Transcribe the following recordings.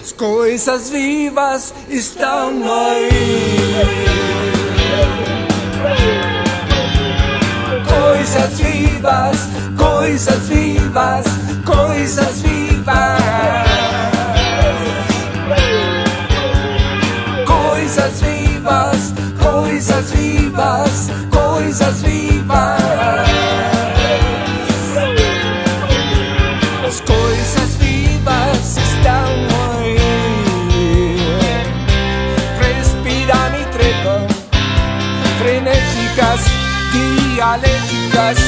As coisas vivas estão aí. Coisas vivas, coisas vivas, coisas vivas. Coisas vivas, coisas vivas, coisas vivas. As coisas vivas estão aí. Respiram e trepam, frenéticas, dialéticas.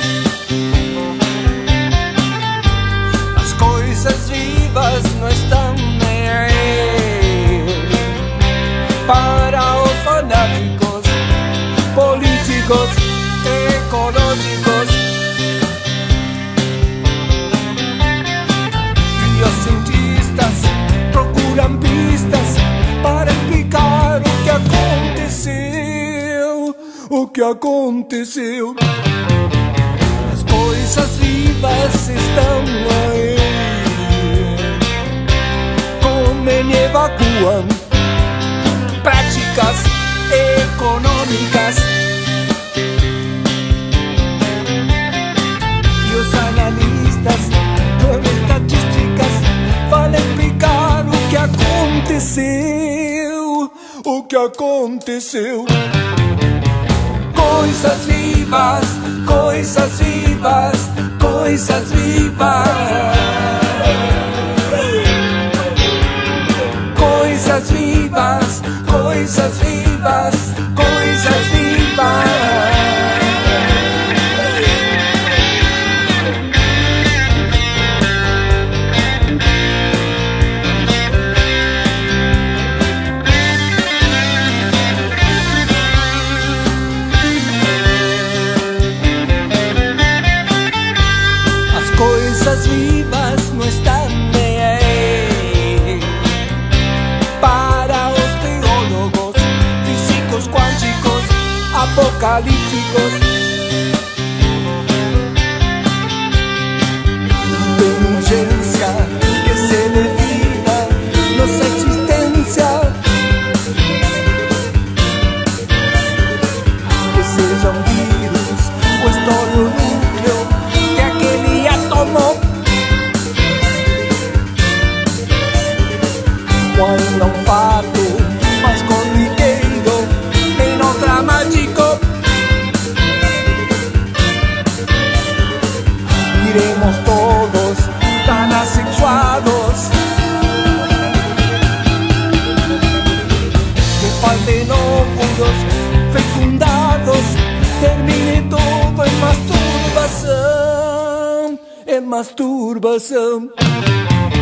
As coisas vivas não estão nem aí para os fanáticos, políticos, ecológicos. E os cientistas procuram pistas para explicar o que aconteceu. O que aconteceu? As coisas vivas estão aí. Comem e evacuam. Práticas econômicas. E os analistas com estatísticas vão explicar o que aconteceu. O que aconteceu? Coisas vivas, coisas vivas, coisas vivas. Coisas vivas, coisas vivas, coisas vivas. Coisas vivas não estão nem aí para os teólogos, físicos quânticos, apocalípticos. Tem urgência que se defina nossa existência, que seja um vírus ou estoure o núcleo que aquele átomo. Quando um fato mais corriqueiro e não dramático, iremos todos tan assexuados que faltem óvulos fecundados, termine tudo em masturbação, em masturbação.